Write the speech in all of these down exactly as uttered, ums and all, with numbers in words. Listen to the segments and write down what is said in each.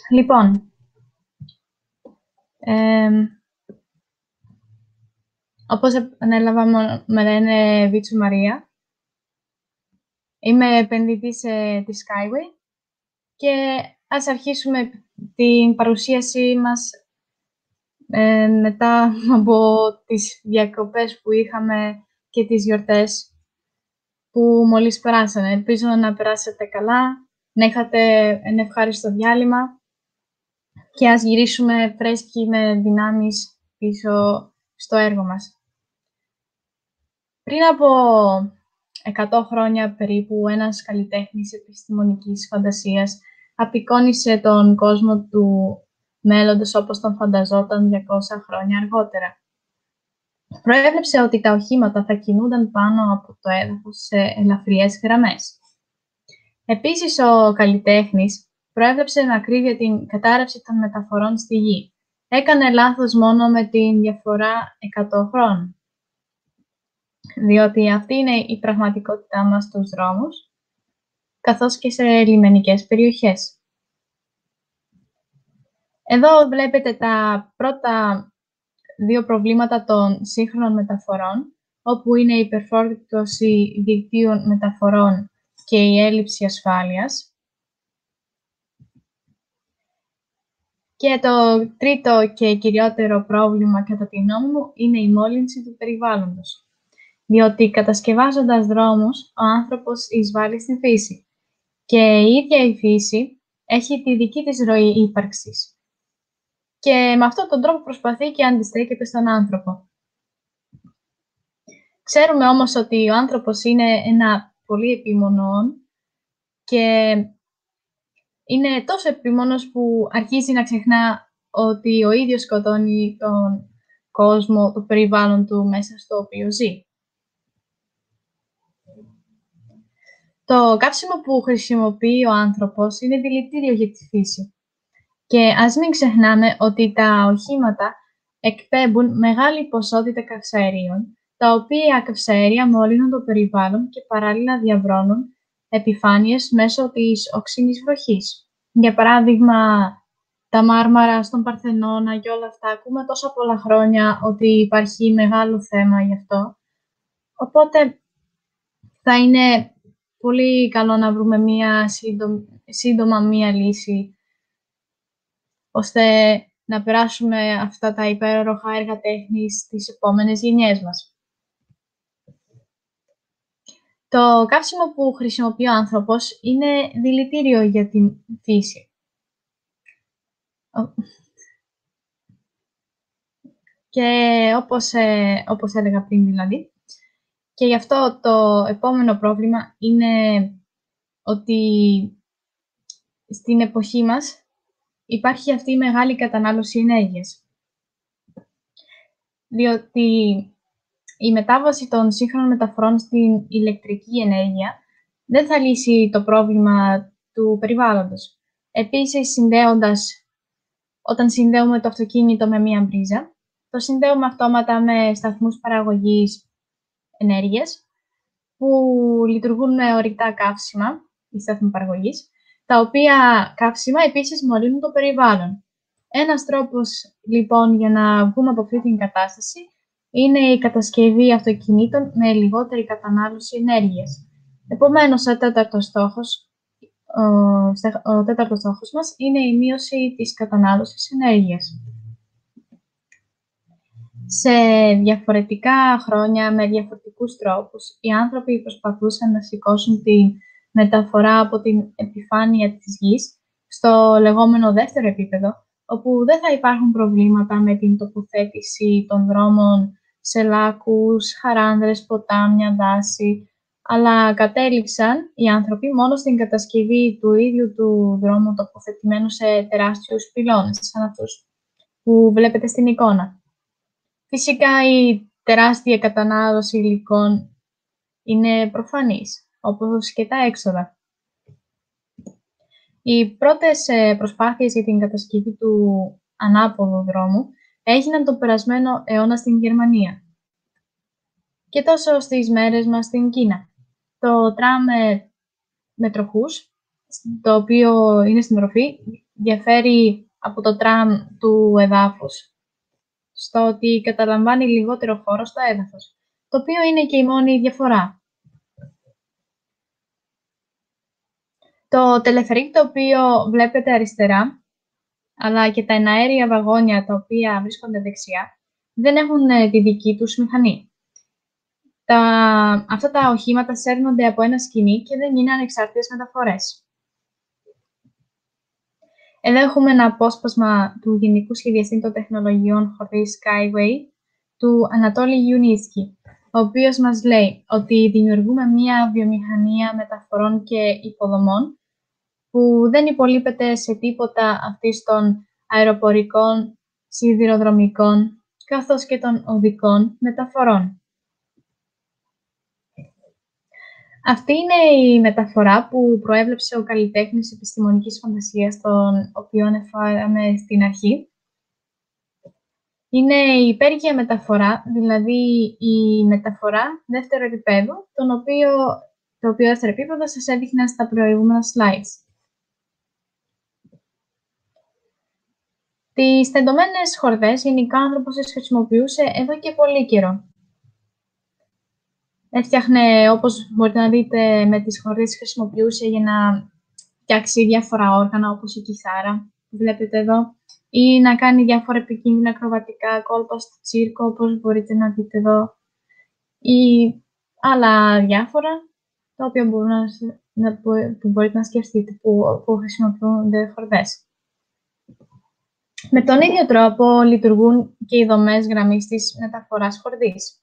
Λοιπόν, εμ, όπως ανέλαβα, μο- με λένε Βίτσου Μαρία. Είμαι επενδυτής ε, της Skyway και ας αρχίσουμε την παρουσίασή μας ε, μετά από τις διακοπές που είχαμε και τις γιορτές που μόλις περάσανε. Ελπίζω να περάσετε καλά, να είχατε ένα ευχάριστο διάλειμμα και ας γυρίσουμε φρέσκοι με δυνάμεις πίσω στο έργο μας. Πριν από εκατό χρόνια περίπου, ένας καλλιτέχνης επιστημονικής φαντασίας απεικόνισε τον κόσμο του μέλλοντος όπως τον φανταζόταν διακόσια χρόνια αργότερα. Προέβλεψε ότι τα οχήματα θα κινούνταν πάνω από το έδαφος σε ελαφριές γραμμές. Επίσης, ο καλλιτέχνης προέβλεψε με ακρίβεια την κατάρρευση των μεταφορών στη Γη. Έκανε λάθος μόνο με την διαφορά εκατό χρόνων. Διότι αυτή είναι η πραγματικότητά μας στους δρόμους, καθώς και σε λιμενικές περιοχές. Εδώ βλέπετε τα πρώτα δύο προβλήματα των σύγχρονων μεταφορών, όπου είναι η υπερφόρτωση δικτύων μεταφορών και η έλλειψη ασφάλειας. Και το τρίτο και κυριότερο πρόβλημα, κατά τη γνώμη μου, είναι η μόλυνση του περιβάλλοντος. Διότι κατασκευάζοντας δρόμους, ο άνθρωπος εισβάλλει στη φύση. Και η ίδια η φύση έχει τη δική της ροή ύπαρξης. Και με αυτόν τον τρόπο προσπαθεί και αντιστέκεται στον άνθρωπο. Ξέρουμε όμως ότι ο άνθρωπος είναι ένα πολύ επίμονο και είναι τόσο επίμονος που αρχίζει να ξεχνά ότι ο ίδιος σκοτώνει τον κόσμο, το περιβάλλον του μέσα στο οποίο ζει. Το καύσιμο που χρησιμοποιεί ο άνθρωπος είναι δηλητήριο για τη φύση. Και ας μην ξεχνάμε ότι τα οχήματα εκπέμπουν μεγάλη ποσότητα καυσαερίων, τα οποία καυσαέρια μολύνουν το περιβάλλον και παράλληλα διαβρώνουν επιφάνειες μέσω της οξύνης βροχής. Για παράδειγμα, τα Μάρμαρα στον Παρθενώνα και όλα αυτά, ακούμε τόσα πολλά χρόνια ότι υπάρχει μεγάλο θέμα γι' αυτό. Οπότε θα είναι πολύ καλό να βρούμε μία σύντομα, σύντομα μία λύση, ώστε να περάσουμε αυτά τα υπέροχα έργα τέχνης στις επόμενες γενιές μας. Το καύσιμο που χρησιμοποιεί ο άνθρωπος είναι δηλητήριο για την φύση. Και όπως, ε, όπως έλεγα πριν δηλαδή, και γι' αυτό το επόμενο πρόβλημα είναι ότι στην εποχή μας υπάρχει αυτή η μεγάλη κατανάλωση ενέργειας. Διότι η μετάβαση των σύγχρονων μεταφορών στην ηλεκτρική ενέργεια δεν θα λύσει το πρόβλημα του περιβάλλοντος. Επίσης, συνδέοντας, όταν συνδέουμε το αυτοκίνητο με μία μπρίζα, το συνδέουμε αυτόματα με σταθμούς παραγωγής ενέργειας, που λειτουργούν με ορυκτά καύσιμα, η σταθμή παραγωγής, τα οποία καύσιμα επίσης μολύνουν το περιβάλλον. Ένας τρόπος, λοιπόν, για να βγούμε από αυτή την κατάσταση είναι η κατασκευή αυτοκινήτων με λιγότερη κατανάλωση ενέργειας. Επομένως, ο τέταρτος στόχος, ο, ο τέταρτος στόχος μας είναι η μείωση της κατανάλωσης ενέργειας. Σε διαφορετικά χρόνια, με διαφορετικούς τρόπους, οι άνθρωποι προσπαθούσαν να σηκώσουν τη μεταφορά από την επιφάνεια της γης στο λεγόμενο δεύτερο επίπεδο, όπου δεν θα υπάρχουν προβλήματα με την τοποθέτηση των δρόμων σε λάκους, χαράνδρες, ποτάμια, δάση, αλλά κατέληξαν οι άνθρωποι μόνο στην κατασκευή του ίδιου του δρόμου τοποθετημένου σε τεράστιους πυλώνες, σαν αυτούς που βλέπετε στην εικόνα. Φυσικά, η τεράστια κατανάλωση υλικών είναι προφανής, όπως και τα έξοδα. Οι πρώτες προσπάθειες για την κατασκευή του ανάποδου δρόμου έγιναν τον περασμένο αιώνα στην Γερμανία και τόσο στις μέρες μας στην Κίνα. Το τραμ με τροχούς, το οποίο είναι στην οροφή, διαφέρει από το τραμ του εδάφους, στο ότι καταλαμβάνει λιγότερο χώρο στο έδαφος, το οποίο είναι και η μόνη διαφορά. Το τελεφερίκ το οποίο βλέπετε αριστερά, αλλά και τα εναέρια βαγόνια τα οποία βρίσκονται δεξιά, δεν έχουν τη δική τους μηχανή. Τα... Αυτά τα οχήματα σέρνονται από ένα σκηνή και δεν είναι ανεξάρτητες μεταφορές. Εδώ έχουμε ένα απόσπασμα του Γενικού Σχεδιαστή των Τεχνολογιών Χορδής Skyway, του Ανατόλη Ιουνίσκη, ο οποίος μας λέει ότι δημιουργούμε μία βιομηχανία μεταφορών και υποδομών που δεν υπολείπεται σε τίποτα αυτής των αεροπορικών, σιδηροδρομικών, καθώς και των οδικών μεταφορών. Αυτή είναι η μεταφορά που προέβλεψε ο καλλιτέχνης επιστημονικής φαντασίας, τον οποίο αναφέραμε στην αρχή. Είναι η υπέργεια μεταφορά, δηλαδή η μεταφορά δεύτερου επίπεδου, τον οποίο, το οποίο δεύτερο επίπεδο σας έδειχνα στα προηγούμενα slides. Τις τεντωμένες χορδές γενικά ο άνθρωπος τις χρησιμοποιούσε εδώ και πολύ καιρό. Έφτιαχνε, όπως μπορείτε να δείτε, με τις χορδές χρησιμοποιούσε για να φτιάξει διάφορα όργανα, όπως η κιθάρα που βλέπετε εδώ, ή να κάνει διάφορα επικίνδυνα ακροβατικά κόλπα στο τσίρκο, όπως μπορείτε να δείτε εδώ, ή άλλα διάφορα, τα οποία μπορούν να, να, που μπορείτε να σκεφτείτε που, που χρησιμοποιούνται χορδές. Με τον ίδιο τρόπο λειτουργούν και οι δομές γραμμής της μεταφοράς χορδής.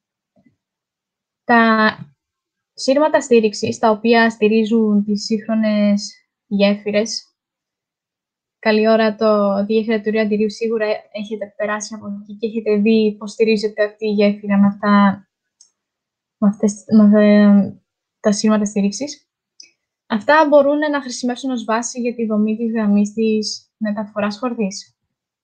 Τα σύρματα στήριξης, τα οποία στηρίζουν τις σύγχρονες γέφυρες. Καλή ώρα το διεύθυνο του Αντιρίου σίγουρα έχετε περάσει από εκεί και έχετε δει πώς στηρίζεται αυτή η γέφυρα με αυτά, με αυτές, με τα σύρματα στήριξης. Αυτά μπορούν να χρησιμεύσουν ως βάση για τη δομή της γραμμής της μεταφοράς χορδής.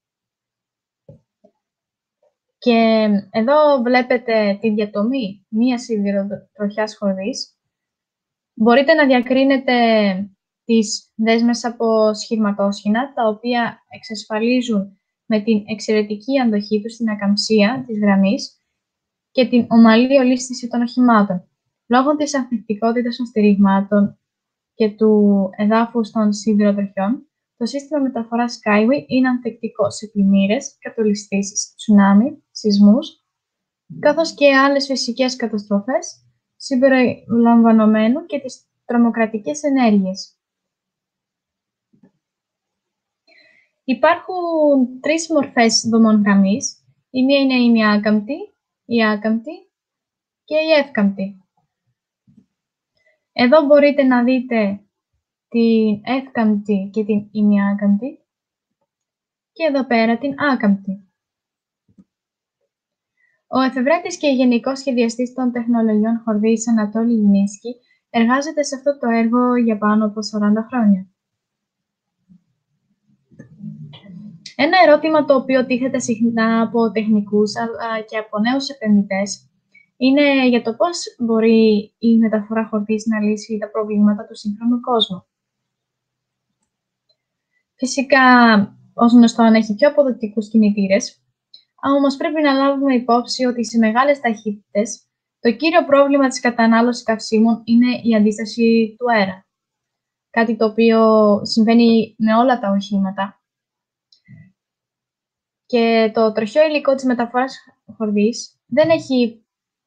Και εδώ βλέπετε τη διατομή μίας σιδηροτροχιάς χορδής. Μπορείτε να διακρίνετε τις δέσμες από σχηματόσχηνα, τα οποία εξασφαλίζουν με την εξαιρετική αντοχή τους στην ακαμψία της γραμμής και την ομαλή ολίσθηση των οχημάτων. Λόγω της ανθεκτικότητας των στηριγμάτων και του εδάφους των σιδηροτροχιών, το σύστημα μεταφοράς Skyway είναι ανθεκτικό σε πλημμύρες, κατολισθήσεις, τσουνάμι, σεισμούς, καθώς και άλλες φυσικές καταστροφές, συμπεριλαμβανομένου και τις τρομοκρατικές ενέργειες. Υπάρχουν τρεις μορφές δομών γραμμής. Η μία είναι η ημιάκαμπτη, η άκαμπτη και η εύκαμπτη. Εδώ μπορείτε να δείτε την εύκαμπτη και την ημιάκαμπτη και εδώ πέρα την άκαμπτη. Ο εφευρέτης και γενικός σχεδιαστής των τεχνολογιών χορδής Ανατόλη Ιουνίσκη εργάζεται σε αυτό το έργο για πάνω από σαράντα χρόνια. Ένα ερώτημα το οποίο τίθεται συχνά από τεχνικούς αλλά και από νέους επενδυτές είναι για το πώς μπορεί η μεταφορά χορδής να λύσει τα προβλήματα του σύγχρονου κόσμου. Φυσικά, ως γνωστόν, έχει πιο αποδοτικούς κινητήρες, όμως πρέπει να λάβουμε υπόψη ότι σε μεγάλες ταχύτητες το κύριο πρόβλημα της κατανάλωσης καυσίμων είναι η αντίσταση του αέρα. Κάτι το οποίο συμβαίνει με όλα τα οχήματα. Και το τροχαίο υλικό της μεταφοράς χορδής δεν έχει...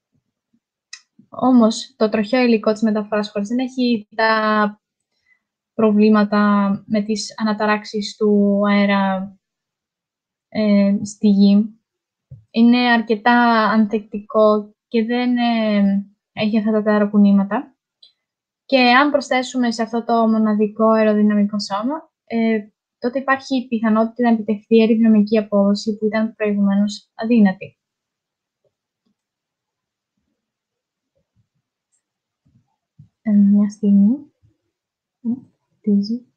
Όμως, το τροχαίο υλικό της μεταφοράς χορδής δεν έχει τα προβλήματα με τις αναταράξεις του αέρα ε, στη γη. Είναι αρκετά ανθεκτικό και δεν ε, έχει αυτά τα ταρακουνήματα. Και αν προσθέσουμε σε αυτό το μοναδικό αεροδυναμικό σώμα, ε, τότε υπάρχει πιθανότητα να επιτευχθεί η αεροδυναμική απόδοση που ήταν προηγουμένως αδύνατη. Ε, μια στιγμή. Χτίζει.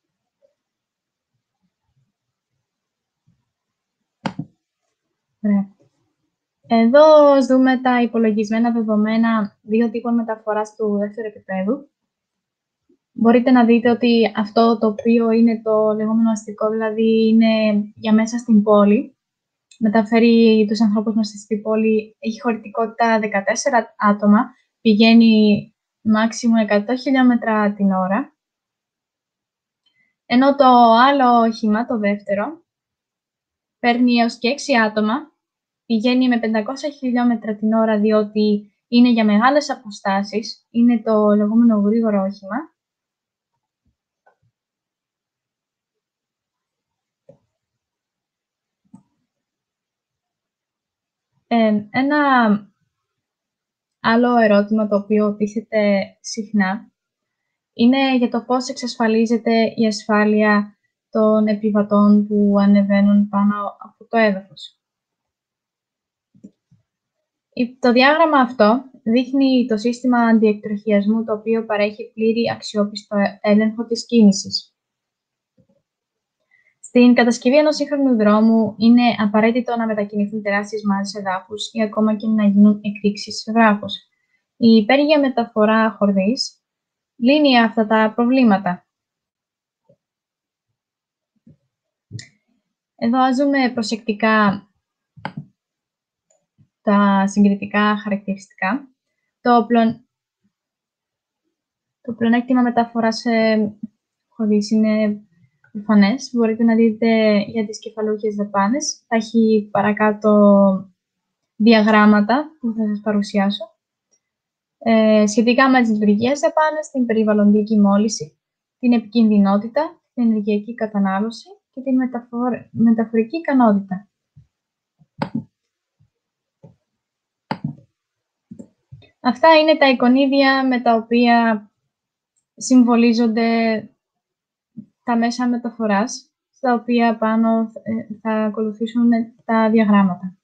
Ωραία. Εδώ ας δούμε τα υπολογισμένα δεδομένα δύο τύπων μεταφοράς του δεύτερου επίπεδου. μπορείτε να δείτε ότι αυτό το οποίο είναι το λεγόμενο αστικό, δηλαδή είναι για μέσα στην πόλη, μεταφέρει τους ανθρώπους μέσα στην πόλη, έχει χωρητικότητα δεκατέσσερα άτομα, πηγαίνει μάξιμου εκατό χιλιόμετρα την ώρα, ενώ το άλλο όχημα, το δεύτερο, παίρνει έως και έξι άτομα, πηγαίνει με πεντακόσια χιλιόμετρα την ώρα, διότι είναι για μεγάλες αποστάσεις, είναι το λεγόμενο γρήγορο όχημα. Ε, ένα άλλο ερώτημα το οποίο τίθεται συχνά είναι για το πώς εξασφαλίζεται η ασφάλεια των επιβατών που ανεβαίνουν πάνω από το έδαφος. Το διάγραμμα αυτό δείχνει το σύστημα αντιεκτροχιασμού, το οποίο παρέχει πλήρη αξιόπιστο έλεγχο της κίνησης. Στην κατασκευή ενός σύγχρονου δρόμου είναι απαραίτητο να μετακινηθούν τεράστιες μάζες εδάφους ή ακόμα και να γίνουν εκρήξεις σε βράχος. Η υπέργεια μεταφορά χορδής λύνει αυτά τα προβλήματα. Εδώ ας δούμε προσεκτικά τα συγκριτικά χαρακτηριστικά. Το, πλον... το πλεονέκτημα μεταφοράς ε, χορδής είναι εμφανές. Μπορείτε να δείτε για τις κεφαλούχες δαπάνες. Θα έχει παρακάτω διαγράμματα που θα σας παρουσιάσω. Ε, σχετικά με τις λειτουργίες δαπάνες, την περιβαλλοντική μόλυνση, την επικινδυνότητα, την ενεργειακή κατανάλωση και την μεταφορ... μεταφορική ικανότητα. Αυτά είναι τα εικονίδια με τα οποία συμβολίζονται τα μέσα μεταφοράς, στα οποία πάνω θα ακολουθήσουν τα διαγράμματα.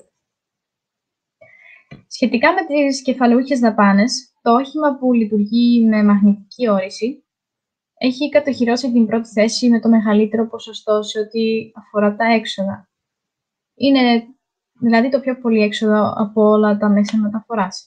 Σχετικά με τις κεφαλαιούχες δαπάνες, το όχημα που λειτουργεί με μαγνητική όριση έχει κατοχυρώσει την πρώτη θέση με το μεγαλύτερο ποσοστό σε ό,τι αφορά τα έξοδα. Είναι δηλαδή το πιο πολύ έξοδο από όλα τα μέσα μεταφοράς.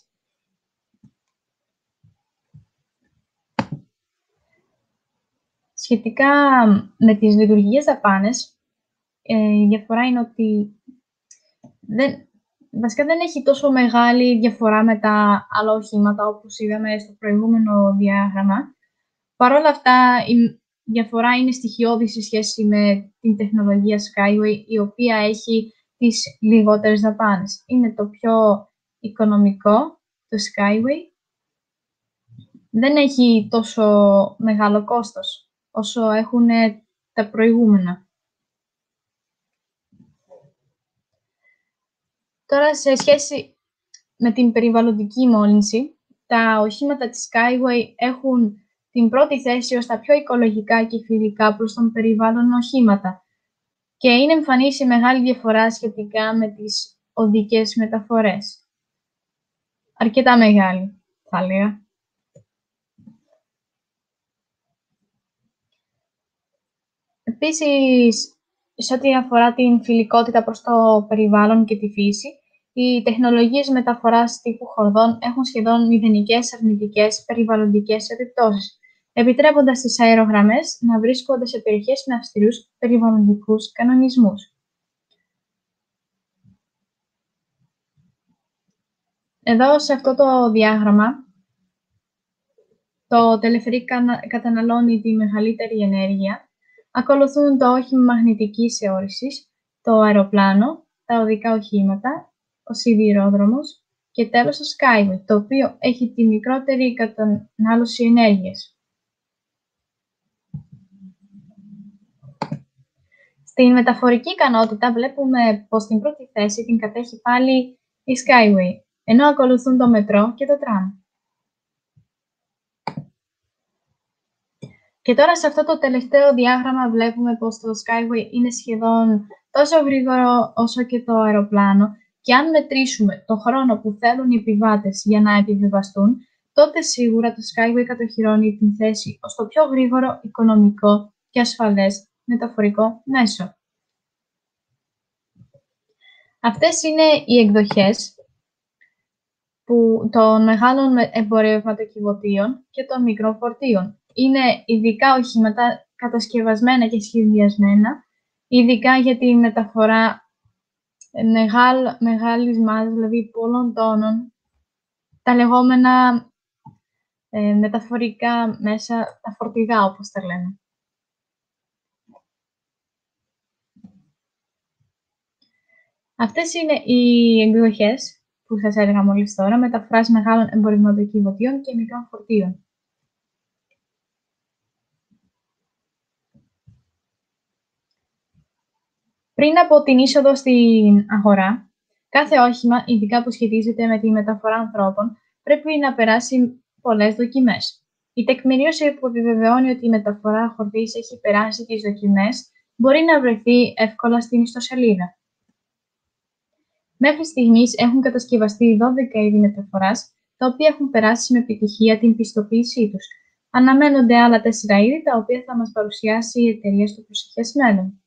Σχετικά με τις λειτουργικές δαπάνες, η διαφορά είναι ότι δεν, βασικά δεν έχει τόσο μεγάλη διαφορά με τα άλλα οχήματα, όπως είδαμε στο προηγούμενο διάγραμμα. Παρ' όλα αυτά, η διαφορά είναι στοιχειώδη σε σχέση με την τεχνολογία Skyway, η οποία έχει τις λιγότερες δαπάνες. Είναι το πιο οικονομικό, το Skyway. Δεν έχει τόσο μεγάλο κόστος όσο έχουν τα προηγούμενα. Τώρα, σε σχέση με την περιβαλλοντική μόλυνση, τα οχήματα της Skyway έχουν την πρώτη θέση ως τα πιο οικολογικά και φιλικά προς τον περιβάλλον οχήματα και είναι εμφανής η μεγάλη διαφορά σχετικά με τις οδικές μεταφορές. Αρκετά μεγάλη, θα έλεγα. Επίσης, σε ό,τι αφορά την φιλικότητα προς το περιβάλλον και τη φύση, οι τεχνολογίες μεταφοράς τύπου χορδών έχουν σχεδόν μηδενικές αρνητικές περιβαλλοντικές επιπτώσεις, επιτρέποντας τις αερογραμμές να βρίσκονται σε περιοχές με αυστηρούς περιβαλλοντικούς κανονισμούς. Εδώ, σε αυτό το διάγραμμα, το τελεφερίκ καταναλώνει τη μεγαλύτερη ενέργεια. Ακολουθούν το όχημα μαγνητικής αιώρησης, το αεροπλάνο, τα οδικά οχήματα, ο σιδηρόδρομος και τέλος το Skyway, το οποίο έχει τη μικρότερη κατανάλωση ενέργειας. Στην μεταφορική ικανότητα βλέπουμε πως την πρώτη θέση την κατέχει πάλι η Skyway, ενώ ακολουθούν το μετρό και το τραμ. Και τώρα σε αυτό το τελευταίο διάγραμμα βλέπουμε πως το Skyway είναι σχεδόν τόσο γρήγορο όσο και το αεροπλάνο και αν μετρήσουμε το χρόνο που θέλουν οι επιβάτες για να επιβιβαστούν, τότε σίγουρα το Skyway κατοχυρώνει την θέση ως το πιο γρήγορο, οικονομικό και ασφαλές μεταφορικό μέσο. Αυτές είναι οι εκδοχές που, των μεγάλων εμπορευματοκιβωτίων και των μικρών φορτίων. είναι ειδικά οχήματα κατασκευασμένα και σχεδιασμένα, ειδικά για τη μεταφορά μεγάλ, μεγάλης μάζας, δηλαδή πολλών τόνων, τα λεγόμενα ε, μεταφορικά μέσα, τα φορτηγά όπως τα λέμε. Αυτές είναι οι εκδοχές που σας έλεγα μόλις τώρα, μεταφράσεις μεγάλων εμπορευματοκιβωτίων και μικρών φορτίων. Πριν από την είσοδο στην αγορά, κάθε όχημα, ειδικά που σχετίζεται με τη μεταφορά ανθρώπων, πρέπει να περάσει πολλές δοκιμές. Η τεκμηρίωση που επιβεβαιώνει ότι η μεταφορά χορδής έχει περάσει τις δοκιμές μπορεί να βρεθεί εύκολα στην ιστοσελίδα. Μέχρι στιγμής έχουν κατασκευαστεί δώδεκα είδη μεταφοράς, τα οποία έχουν περάσει με επιτυχία την πιστοποίησή τους. Αναμένονται άλλα τέσσερα είδη, τα οποία θα μας παρουσιάσει η εταιρεία στο προσεχές μέλλον.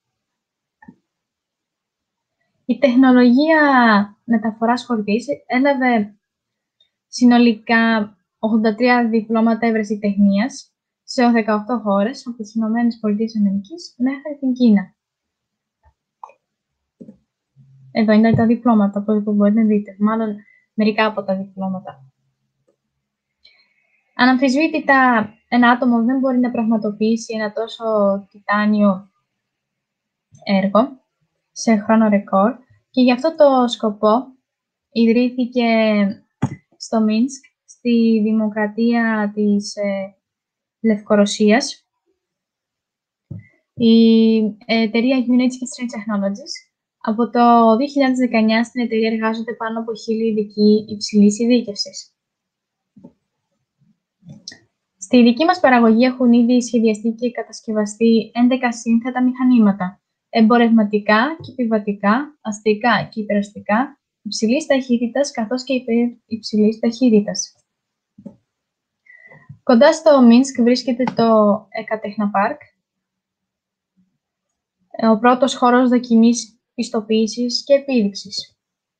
Η τεχνολογία μεταφοράς χορδής έλαβε συνολικά ογδόντα τρία διπλώματα ευρεσιτεχνίας σε δεκαοκτώ χώρες, από τις Ηνωμένες Πολιτείες Αμερικής μέχρι την Κίνα. Εδώ είναι τα διπλώματα που μπορείτε να δείτε, μάλλον μερικά από τα διπλώματα. Αναμφισβήτητα, ένα άτομο δεν μπορεί να πραγματοποιήσει ένα τόσο τιτάνιο έργο σε χρόνο ρεκόρ και γι' αυτό το σκοπό ιδρύθηκε στο Μίνσκ, στη Δημοκρατία της ε, Λευκορωσίας, η εταιρεία Unity Street Technologies. Από το δύο χιλιάδες δεκαεννιά στην εταιρεία εργάζονται πάνω από χίλιοι ειδικοί υψηλής ειδίκευσης. Στη δική μας παραγωγή έχουν ήδη σχεδιαστεί και κατασκευαστεί έντεκα σύνθετα μηχανήματα, εμπορευματικά και επιβατικά, αστικά και υπεραστικά, υψηλής ταχύτητας καθώς και υψηλής ταχύτητας. Κοντά στο Μίνσκ βρίσκεται το Εκατέχναπαρκ, ο πρώτος χώρος δοκιμής, πιστοποίησης και επίδειξης.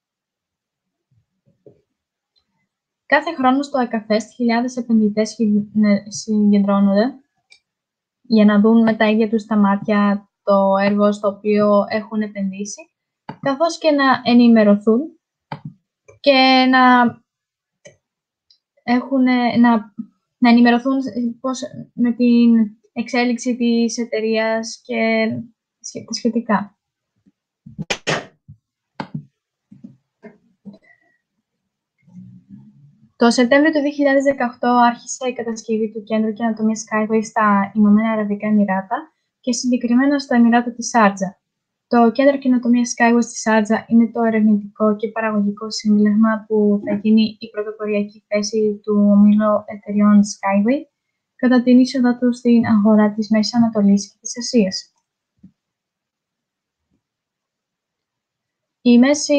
Κάθε χρόνο στο ΕΚΑΦΕΣΤ χιλιάδες επενδυτές συγκεντρώνονται για να δουν με τα ίδια τους τα μάτια το έργο στο οποίο έχουν επενδύσει, καθώς και να ενημερωθούν και να, έχουν, να, να ενημερωθούν πώς, με την εξέλιξη της εταιρείας και τα σχετικά. Το Σεπτέμβριο του δύο χιλιάδες δεκαοκτώ άρχισε η κατασκευή του Κέντρου Καινοτομίας Skyway στα Ηνωμένα Αραβικά Εμιράτα και συγκεκριμένα στο Εμιράτο της Σάρτζα. Το Κέντρο Καινοτομίας Skyway στη Σάρτζα είναι το ερευνητικό και παραγωγικό σύμπλεγμα που θα γίνει η πρωτοποριακή θέση του ομίλου εταιριών Skyway κατά την είσοδο του στην αγορά της Μέσης Ανατολής και της Ασίας. Η μέση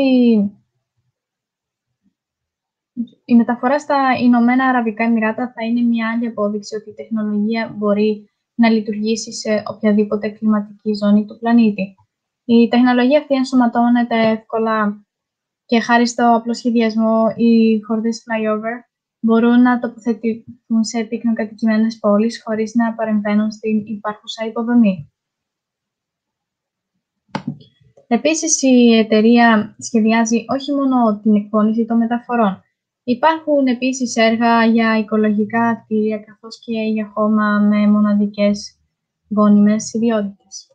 Η μεταφορά στα Ηνωμένα Αραβικά Εμιράτα θα είναι μια άλλη απόδειξη ότι η τεχνολογία μπορεί να λειτουργήσει σε οποιαδήποτε κλιματική ζώνη του πλανήτη. Η τεχνολογία αυτή ενσωματώνεται εύκολα και χάρη στο απλό σχεδιασμό, οι χορδές flyover μπορούν να τοποθετηθούν σε πυκνοκατοικημένες πόλεις χωρίς να παρεμβαίνουν στην υπάρχουσα υποδομή. Επίσης, η εταιρεία σχεδιάζει όχι μόνο την εκπόνηση των μεταφορών. Υπάρχουν επίσης έργα για οικολογικά κτίρια, καθώς και για χώμα με μοναδικές γόνιμες ιδιότητες.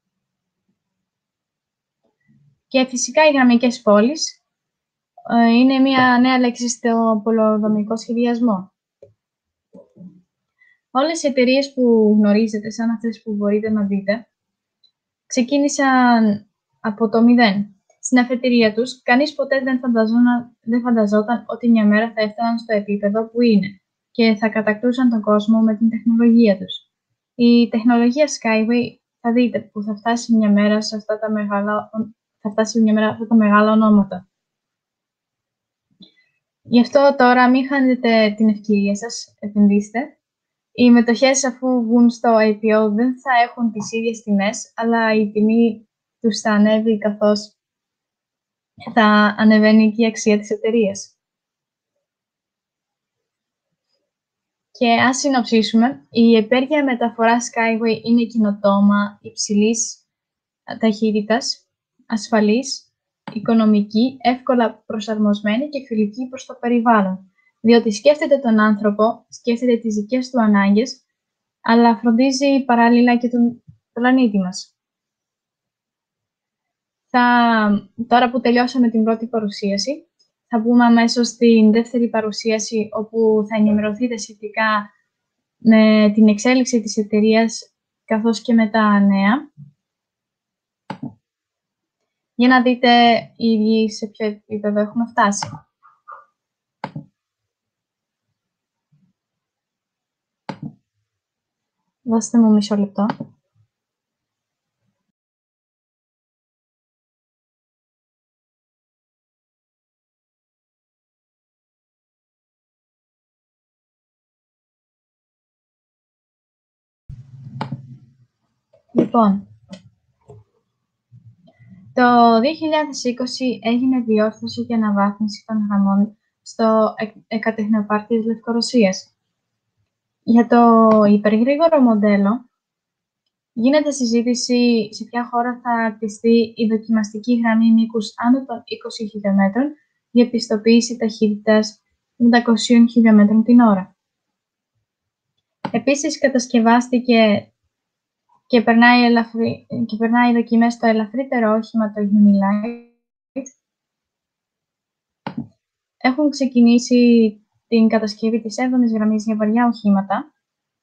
Και φυσικά οι γραμμικές πόλεις ε, είναι μια νέα λέξη στο πολεοδομικό σχεδιασμό. Όλες οι εταιρείες που γνωρίζετε, σαν αυτές που μπορείτε να δείτε, ξεκίνησαν από το μηδέν. Στην αφετηρία τους, κανείς ποτέ δεν φανταζόταν, δεν φανταζόταν ότι μια μέρα θα έφταναν στο επίπεδο που είναι και θα κατακτούσαν τον κόσμο με την τεχνολογία τους. Η τεχνολογία Skyway θα δείτε που θα φτάσει μια μέρα σε αυτά τα μεγάλα, θα φτάσει μια μέρα αυτά τα μεγάλα ονόματα. Γι' αυτό τώρα μην χάνετε την ευκαιρία σας, επενδύστε. Οι μετοχές, αφού βγουν στο άι πι ο, δεν θα έχουν τις ίδιες τιμές, αλλά η τιμή τους θα ανέβει καθώς θα ανεβαίνει και η αξία της εταιρείας. Και ας συνοψίσουμε, η επέργεια μεταφοράς Skyway είναι καινοτόμα, υψηλής ταχύτητας, ασφαλής, οικονομική, εύκολα προσαρμοσμένη και φιλική προς το περιβάλλον, διότι σκέφτεται τον άνθρωπο, σκέφτεται τις δικές του ανάγκες, αλλά φροντίζει παράλληλα και τον πλανήτη μας. Θα, τώρα που τελειώσαμε την πρώτη παρουσίαση, θα πούμε αμέσως στην δεύτερη παρουσίαση, όπου θα ενημερωθείτε σχετικά με την εξέλιξη της εταιρείας, καθώς και με τα νέα, για να δείτε ήδη σε ποιο επίπεδο έχουμε φτάσει. Δώστε μου μισό λεπτό. Λοιπόν, το δύο χιλιάδες είκοσι έγινε διόρθωση και αναβάθμιση των γραμμών στο εκατεχνοπάρκιο της Λευκορωσίας. Για το υπεργρήγορο μοντέλο, γίνεται συζήτηση σε ποια χώρα θα κτιστεί η δοκιμαστική γραμμή μήκους άνω των είκοσι χιλιόμετρων για πιστοποίηση ταχύτητας επτακόσιων χιλιόμετρων την ώρα. Επίσης, κατασκευάστηκε και περνάει, ελαφρύ, και περνάει δοκιμές στο ελαφρύτερο όχημα, το Unilight. Έχουν ξεκινήσει την κατασκευή της έβδομης γραμμής για βαριά οχήματα.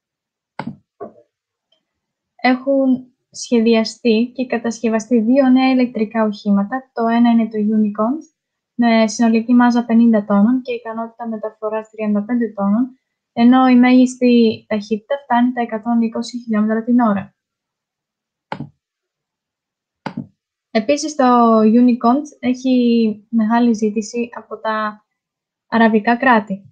Έχουν σχεδιαστεί και κατασκευαστεί δύο νέα ηλεκτρικά οχήματα. Το ένα είναι το Unicorn, με συνολική μάζα πενήντα τόνων και ικανότητα μεταφοράς τριάντα πέντε τόνων, ενώ η μέγιστη ταχύτητα φτάνει τα εκατόν είκοσι χιλιόμετρα την ώρα. Επίσης, το Unicorn έχει μεγάλη ζήτηση από τα αραβικά κράτη.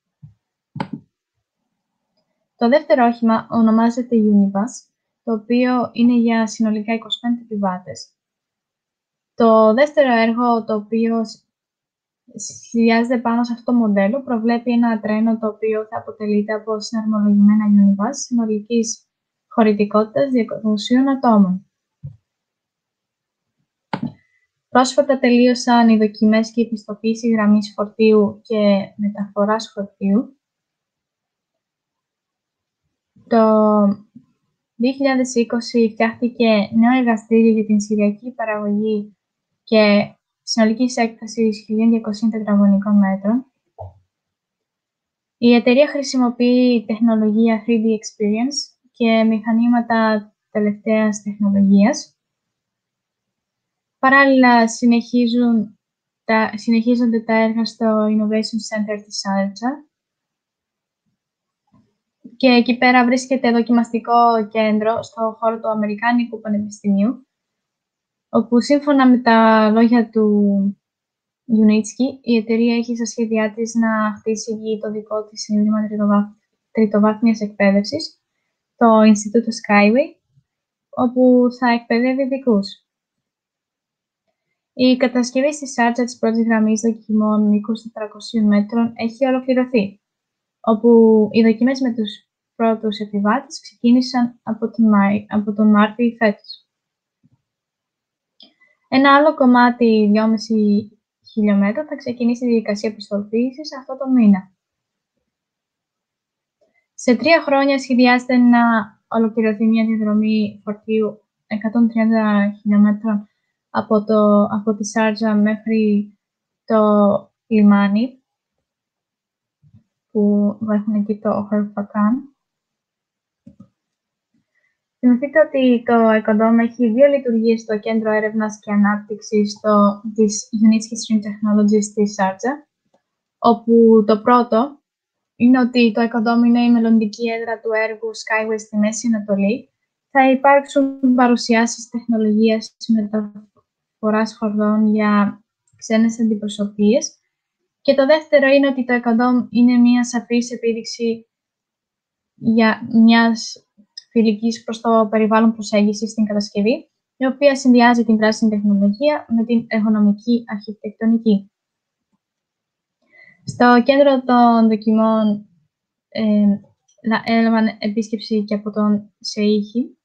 Το δεύτερο όχημα ονομάζεται Unibus, το οποίο είναι για συνολικά είκοσι πέντε επιβάτες. Το δεύτερο έργο, το οποίο σχεδιάζεται πάνω σε αυτό το μοντέλο, προβλέπει ένα τρένο το οποίο θα αποτελείται από συναρμολογημένα Unibus συνολικής χωρητικότητας διακοσίων ατόμων. Πρόσφατα τελείωσαν οι δοκιμές και η πιστοποίηση γραμμής φορτίου και μεταφοράς φορτίου. Το δύο χιλιάδες είκοσι φτιάχτηκε νέο εργαστήριο για την σηριακή παραγωγή και συνολικής έκτασης χίλια διακόσια τετραγωνικών μέτρων. Η εταιρεία χρησιμοποιεί τεχνολογία θρι ντι Experience και μηχανήματα τελευταίας τεχνολογίας. Παράλληλα, συνεχίζουν τα, συνεχίζονται τα έργα στο Innovation Center της Σάρτζα. Και εκεί πέρα βρίσκεται δοκιμαστικό κέντρο στο χώρο του Αμερικάνικου Πανεπιστημίου, όπου σύμφωνα με τα λόγια του Γιουνίτσκι, η εταιρεία έχει στα σχέδιά της να χτίσει εκεί το δικό της ίδρυμα τριτοβάθμιας εκπαίδευσης, το Ινστιτούτο Skyway, όπου θα εκπαιδεύει ειδικούς. Η κατασκευή στη Σάρτζα της πρώτης γραμμής δοκιμών μήκους τετρακοσίων μέτρων έχει ολοκληρωθεί, όπου οι δοκιμές με τους πρώτους επιβάτες ξεκίνησαν από τον, Μάη, από τον Μάρτιο φέτος. Ένα άλλο κομμάτι δυόμισι χιλιόμετρα θα ξεκινήσει η διαδικασία πιστοποίησης αυτό το μήνα. Σε τρία χρόνια σχεδιάζεται να ολοκληρωθεί μια διαδρομή φορτίου εκατόν τριάντα χιλιόμετρων από, το, από τη Σάρτζα μέχρι το λιμάνι, που έχουν εκεί το Χορφακάν. Θυμηθείτε ότι το Ekodom έχει δύο λειτουργίες στο Κέντρο Έρευνας και Ανάπτυξης στο, της Unitsky Stream Technologies στη Σάρτζα, όπου το πρώτο είναι ότι το Ekodom είναι η μελλοντική έδρα του έργου Skyway στη Μέση Ανατολή. Θα υπάρξουν παρουσιάσεις τεχνολογίας μεταφοράς χορδών για ξένες αντιπροσωπείες. Και το δεύτερο είναι ότι το Ekodom είναι μια σαφής επίδειξη για μιας φιλικής προς το περιβάλλον προσέγγιση στην κατασκευή, η οποία συνδυάζει την πράσινη τεχνολογία με την εργονομική αρχιτεκτονική. Στο κέντρο των δοκιμών ε, έλαβαν επίσκεψη και από τον Σεΐχη,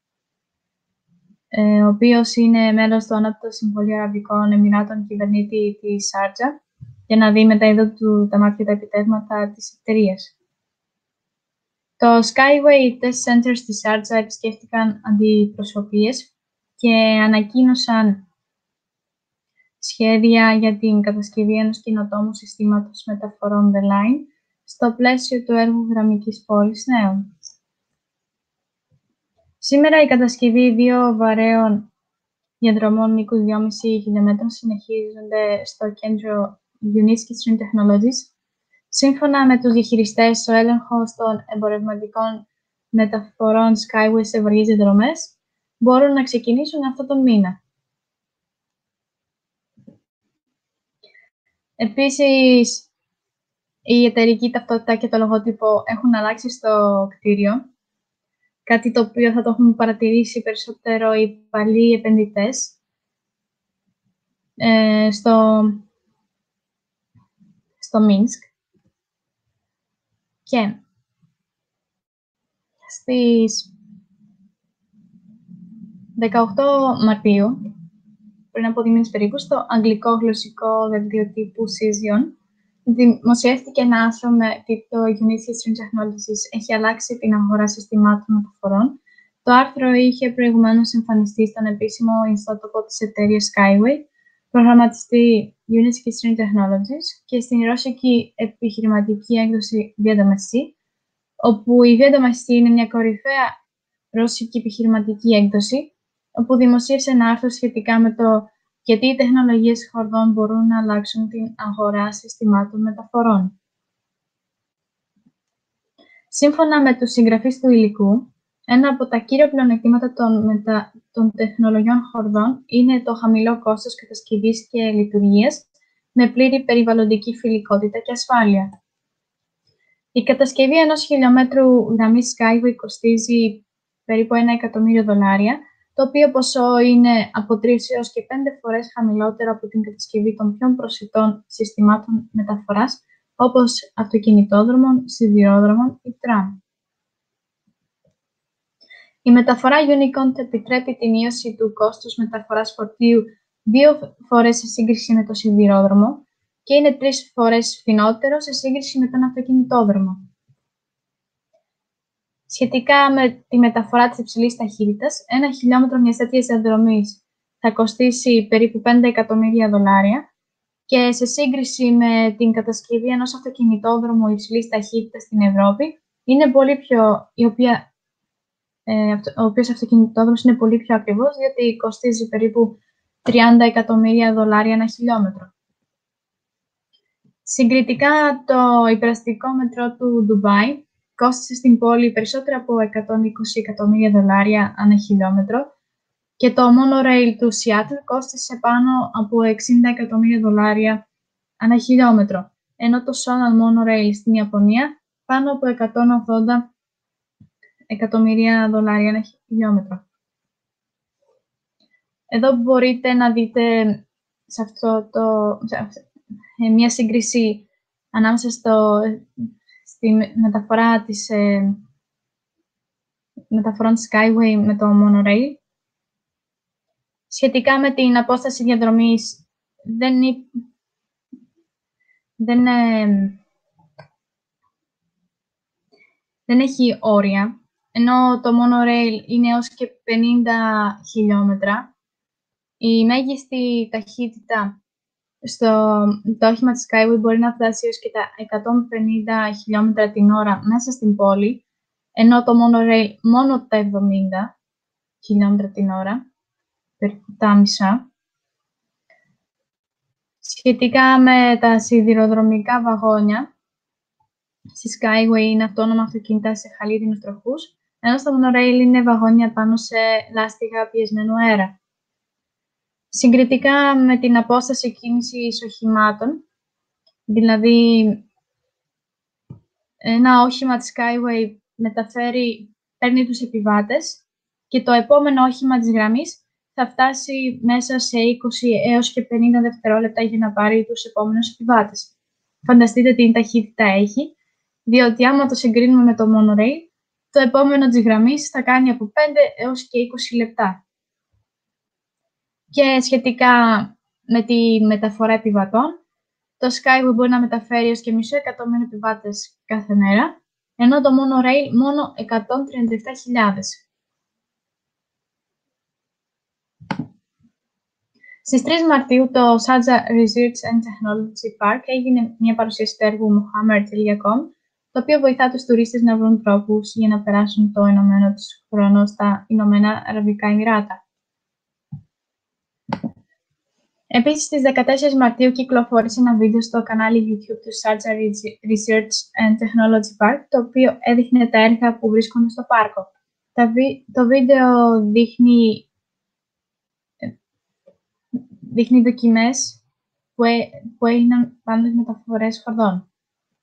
ο οποίος είναι μέλος του Ανώτατου Συμβουλίου Αραβικών Εμιράτων, κυβερνήτη της Σάρτζα, για να δει με τα είδη του τα μάτια τα επιτεύγματα της εταιρείας. Το Skyway Test Center στη Σάρτζα επισκέφτηκαν αντιπροσωπείες και ανακοίνωσαν σχέδια για την κατασκευή ενός καινοτόμου συστήματος μεταφορών The Line στο πλαίσιο του έργου γραμμικής πόλης νέων. Σήμερα η κατασκευή δύο βαρέων διαδρομών μήκους δυόμισι χιλιόμετρων συνεχίζονται στο κέντρο Uniski Stream Technologies. Σύμφωνα με τους διαχειριστές, ο έλεγχος των εμπορευματικών μεταφορών Skyway σε βαριές διαδρομές μπορούν να ξεκινήσουν αυτό τον μήνα. Επίσης, η εταιρική ταυτότητα και το λογότυπο έχουν αλλάξει στο κτίριο, κάτι το οποίο θα το έχουν παρατηρήσει περισσότερο οι παλιοί επενδυτές ε, στο, στο Μίνσκ. Και στις δεκαοκτώ Μαρτίου, πριν από δύο μήνες περίπου, στο αγγλικό γλωσσικό δελτίο τύπου Cision, δημοσιεύτηκε ένα άρθρο με τίτλο Uniski Stream Technologies έχει αλλάξει την αγορά συστημάτων μεταφορών. Το άρθρο είχε προηγουμένως εμφανιστεί στον επίσημο ιστότοπο της εταιρείας Skyway, προγραμματιστή Uniski Stream Technologies, και στην ρώσικη επιχειρηματική έκδοση Vedomosti, όπου η Vedomosti είναι μια κορυφαία ρώσικη επιχειρηματική έκδοση, όπου δημοσίευσε ένα άρθρο σχετικά με το γιατί οι τεχνολογίες χορδών μπορούν να αλλάξουν την αγορά συστημάτων μεταφορών. Σύμφωνα με τους συγγραφείς του υλικού, ένα από τα κύρια πλεονεκτήματα των, μετα... των τεχνολογιών χορδών είναι το χαμηλό κόστος κατασκευής και λειτουργίας, με πλήρη περιβαλλοντική φιλικότητα και ασφάλεια. Η κατασκευή ενός χιλιόμετρου γραμμής Skyway κοστίζει περίπου ένα εκατομμύριο δολάρια, το οποίο ποσό είναι από τρεις έως και πέντε φορές χαμηλότερο από την κατασκευή των πιο προσιτών συστημάτων μεταφοράς, όπως αυτοκινητόδρομων, σιδηρόδρομων ή τραμ. Η μεταφορά Unicont επιτρέπει τη μείωση του κόστους μεταφοράς φορτίου δύο φορές σε σύγκριση με το σιδηρόδρομο και είναι τρεις φορές φθηνότερο σε σύγκριση με τον αυτοκινητόδρομο. Σχετικά με τη μεταφορά της υψηλής ταχύτητας, ένα χιλιόμετρο μιας τέτοιας διαδρομής θα κοστίσει περίπου πέντε εκατομμύρια δολάρια και σε σύγκριση με την κατασκευή ενός αυτοκινητόδρομου υψηλής ταχύτητας στην Ευρώπη, είναι πολύ πιο, η οποία, ε, ο οποίος αυτοκινητόδρομος είναι πολύ πιο ακριβώς, διότι κοστίζει περίπου τριάντα εκατομμύρια δολάρια ένα χιλιόμετρο. Συγκριτικά, το υπεραστικό μετρό του Ντουμπάι κόστησε στην πόλη περισσότερα από εκατόν είκοσι εκατομμύρια δολάρια ανά χιλιόμετρο και το monorail του Σιάτλ κόστησε πάνω από εξήντα εκατομμύρια δολάρια ανά χιλιόμετρο, ενώ το Sonal monorail στην Ιαπωνία πάνω από εκατόν ογδόντα εκατομμύρια δολάρια ανά χιλιόμετρο. Εδώ μπορείτε να δείτε σε αυτό το, σε, μια σύγκριση ανάμεσα στο στη μεταφορά της ε, μεταφορών της Skyway με το monorail. Σχετικά με την απόσταση διαδρομής, δεν, δεν, ε, δεν έχει όρια, ενώ το monorail είναι έως και πενήντα χιλιόμετρα. Η μέγιστη ταχύτητα στο το όχημα της Skyway μπορεί να φτάσει έως και τα εκατόν πενήντα χιλιόμετρα την ώρα μέσα στην πόλη, ενώ το monorail μόνο τα εβδομήντα χιλιόμετρα την ώρα, περίπου τα μισά. Σχετικά με τα σιδηροδρομικά βαγόνια, στη Skyway είναι αυτόνομα αυτοκίνητα σε χαλίδινους τροχούς, ενώ στο monorail είναι βαγόνια πάνω σε λάστιχα πιεσμένου αέρα. Συγκριτικά με την απόσταση κίνησης οχημάτων, δηλαδή ένα όχημα της Skyway μεταφέρει, παίρνει τους επιβάτες και το επόμενο όχημα της γραμμής θα φτάσει μέσα σε είκοσι έως και πενήντα δευτερόλεπτα για να πάρει τους επόμενους επιβάτες. Φανταστείτε τι ταχύτητα έχει, διότι άμα το συγκρίνουμε με το monorail, το επόμενο της γραμμής θα κάνει από πέντε έως και είκοσι λεπτά. Και σχετικά με τη μεταφορά επιβατών, το Skyway μπορεί να μεταφέρει έως και μισό εκατομμύριο επιβάτες κάθε μέρα, ενώ το Monorail μόνο εκατόν τριάντα επτά χιλιάδες. Στις τρεις Μαρτίου, το Sharjah Research and Technology Park έγινε μια παρουσίαση του έργου Mohammed τελεία com, το οποίο βοηθά τους τουρίστες να βρουν τρόπους για να περάσουν το ενωμένο τους χρόνο στα Ηνωμένα Αραβικά Εμιράτα. Επίσης, στις δεκατέσσερις Μαρτίου κυκλοφόρησε ένα βίντεο στο κανάλι YouTube του Sharjah Research and Technology Park, το οποίο έδειχνε τα έργα που βρίσκονται στο πάρκο. Το βίντεο δείχνει δείχνει δοκιμές που, έ, που έγιναν πάνω στις μεταφορές χορδών.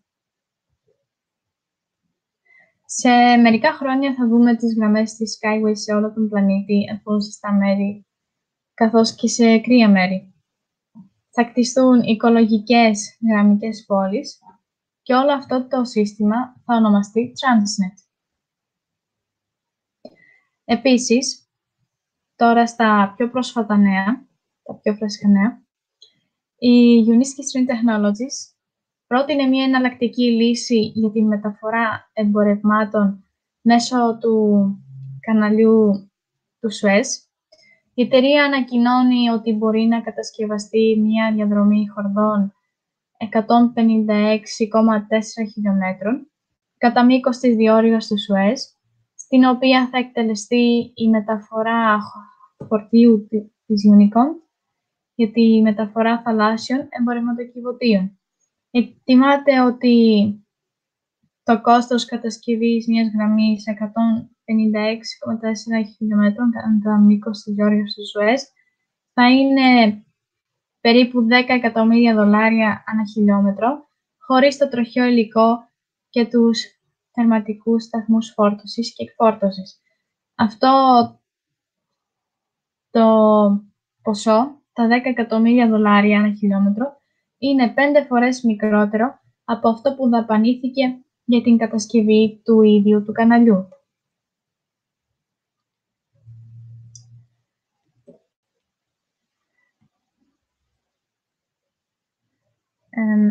Σε μερικά χρόνια θα δούμε τις γραμμές της Skyway σε όλο τον πλανήτη, από ζεστά μέρη, καθώς και σε κρύα μέρη. Θα κτιστούν οικολογικές γραμμικές πόλεις και όλο αυτό το σύστημα θα ονομαστεί Transnet. Επίσης, τώρα στα πιο πρόσφατα νέα, τα πιο φρέσκα νέα, η Uniski String Technologies πρότεινε μια εναλλακτική λύση για τη μεταφορά εμπορευμάτων μέσω του καναλιού του Σουέζ. Η εταιρεία ανακοινώνει ότι μπορεί να κατασκευαστεί μια διαδρομή χορδών εκατόν πενήντα έξι κόμμα τέσσερα χιλιόμετρων κατά μήκος της διόρυγας του Σουέζ, στην οποία θα εκτελεστεί η μεταφορά φορτίου της Unicom για τη μεταφορά θαλάσσιων εμπορευματοκιβωτίων. Εκτιμάται ότι το κόστος κατασκευής μιας γραμμής εκατόν πενήντα έξι κόμμα τέσσερα χιλιόμετρων κατά μήκος της διόρυγας του Σουέζ θα είναι περίπου δέκα εκατομμύρια δολάρια ανά χιλιόμετρο, χωρίς το τροχαίο υλικό και τους τερματικούς σταθμούς φόρτωσης και εκφόρτωσης. Αυτό το ποσό, τα δέκα εκατομμύρια δολάρια ανά χιλιόμετρο, είναι πέντε φορές μικρότερο από αυτό που δαπανήθηκε για την κατασκευή του ίδιου του καναλιού. Ε,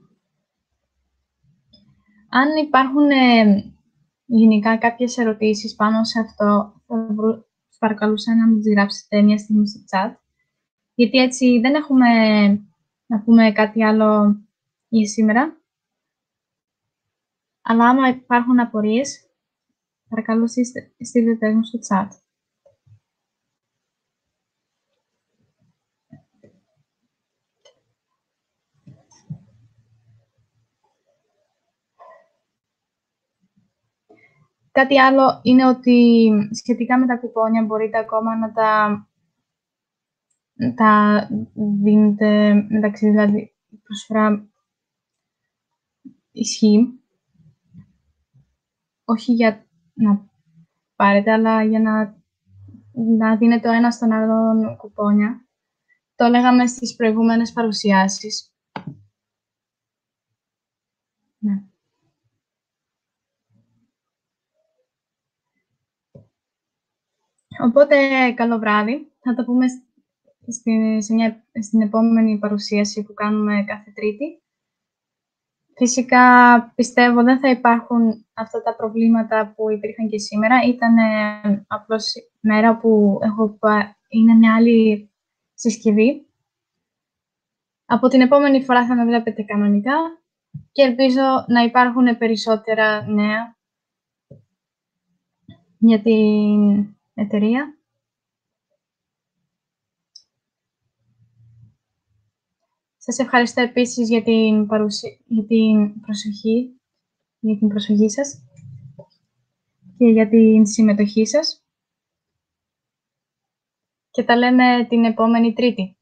αν υπάρχουν ε, γενικά κάποιες ερωτήσεις πάνω σε αυτό, θα βρω, παρακαλούσα να μου τις γράψετε μια στιγμή στο chat, γιατί έτσι δεν έχουμε να πούμε κάτι άλλο για σήμερα. Αλλά άμα υπάρχουν απορίες, παρακαλώ στείλτε μου στο chat. Κάτι άλλο είναι ότι σχετικά με τα κουπόνια μπορείτε ακόμα να τα, τα δίνετε μεταξύ, δηλαδή η προσφορά ισχύει. Όχι για να πάρετε, αλλά για να, να δίνετε ο ένας στον άλλον κουπόνια. Το λέγαμε στις προηγούμενες παρουσιάσεις. Ναι. Οπότε, καλό βράδυ. Θα το πούμε στην, σε μια, στην επόμενη παρουσίαση που κάνουμε κάθε Τρίτη. Φυσικά, πιστεύω, δεν θα υπάρχουν αυτά τα προβλήματα που υπήρχαν και σήμερα. Ήταν ε, απλώς μέρα που έχω, είναι μια άλλη συσκευή. Από την επόμενη φορά θα με βλέπετε κανονικά και ελπίζω να υπάρχουν περισσότερα νέα για την εταιρεία. Σας ευχαριστώ επίσης για την, παρουσία, για την προσοχή, για την προσοχή σας και για την συμμετοχή σας. Και τα λέμε την επόμενη Τρίτη.